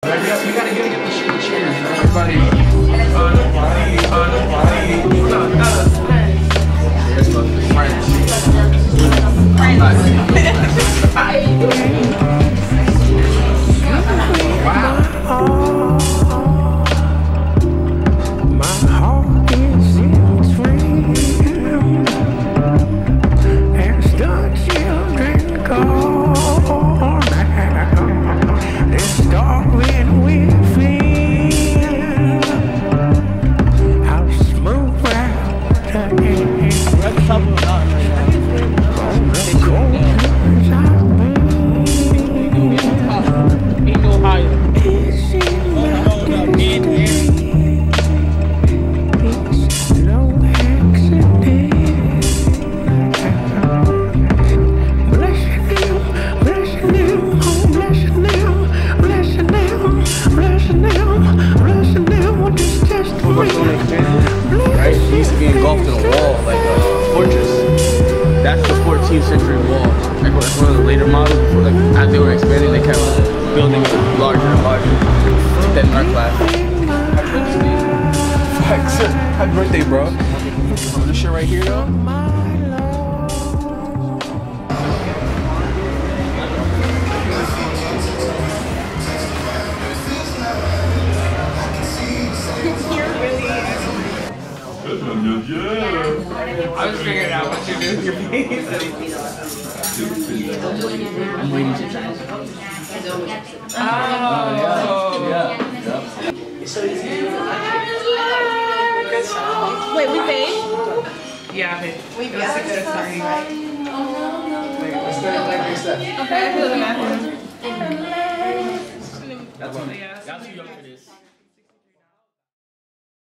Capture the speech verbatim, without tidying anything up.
You gotta get the cheers. Everybody. Unbody, unbody. Cheers, love. fourteenth century wall. Like that's one of the later models. Before, like as they were expanding, they kept building it larger and larger. Took that in art class. Happy birthday, bro. This shit right here, though. I was figuring out what you're doing with your face. I'm waiting to try. Oh, yeah. Yeah. Wait, we paid? Yeah, I paid. We paid. That's a good starting, right? Let's start like next step. Okay, I feel the bathroom. That's what they asked. Y'all too young for this.